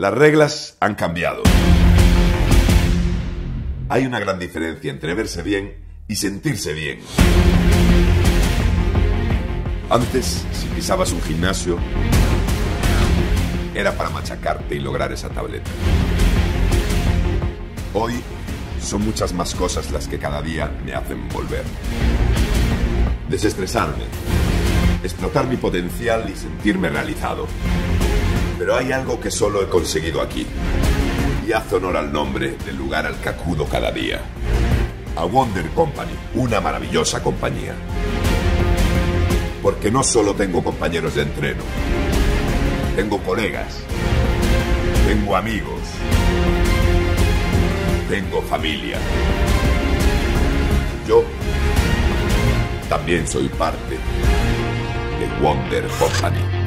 Las reglas han cambiado. Hay una gran diferencia entre verse bien y sentirse bien. Antes, si pisabas un gimnasio, era para machacarte y lograr esa tableta. Hoy son muchas más cosas las que cada día me hacen volver. Desestresarme, explotar mi potencial y sentirme realizado. Pero hay algo que solo he conseguido aquí, y hace honor al nombre del lugar al que acudo cada día. A Wonder Company, una maravillosa compañía. Porque no solo tengo compañeros de entreno, tengo colegas, tengo amigos, tengo familia. Yo también soy parte de Wonder Company.